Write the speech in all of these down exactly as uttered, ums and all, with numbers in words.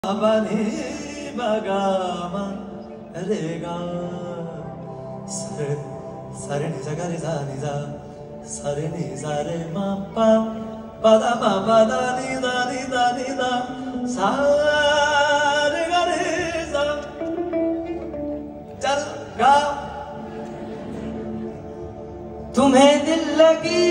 Bani bagama rega sare sare ni sa ga ni sa ni sa sare ni sa re ma pa pa da ma pa da ni da ni da ni da sa re ga re sa चल गा तुम्हें दिल लगी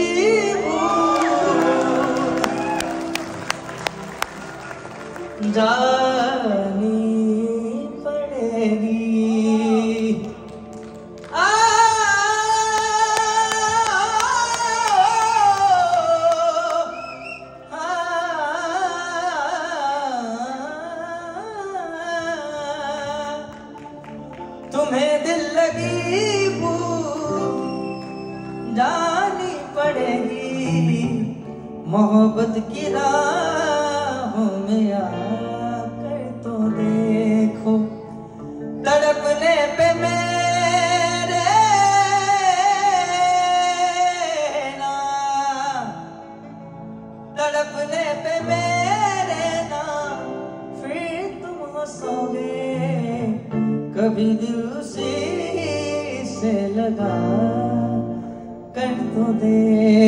जानी पड़ेगी आ, आ, तुम्हें दिल लगी जानी पड़ेगी मोहब्बत की राहों में आकर तो देखो तड़पने पे मेरे ना तड़पने पे मेरे ना फिर तुम हंसोगे कभी दिल उसी से लगा कर तो दे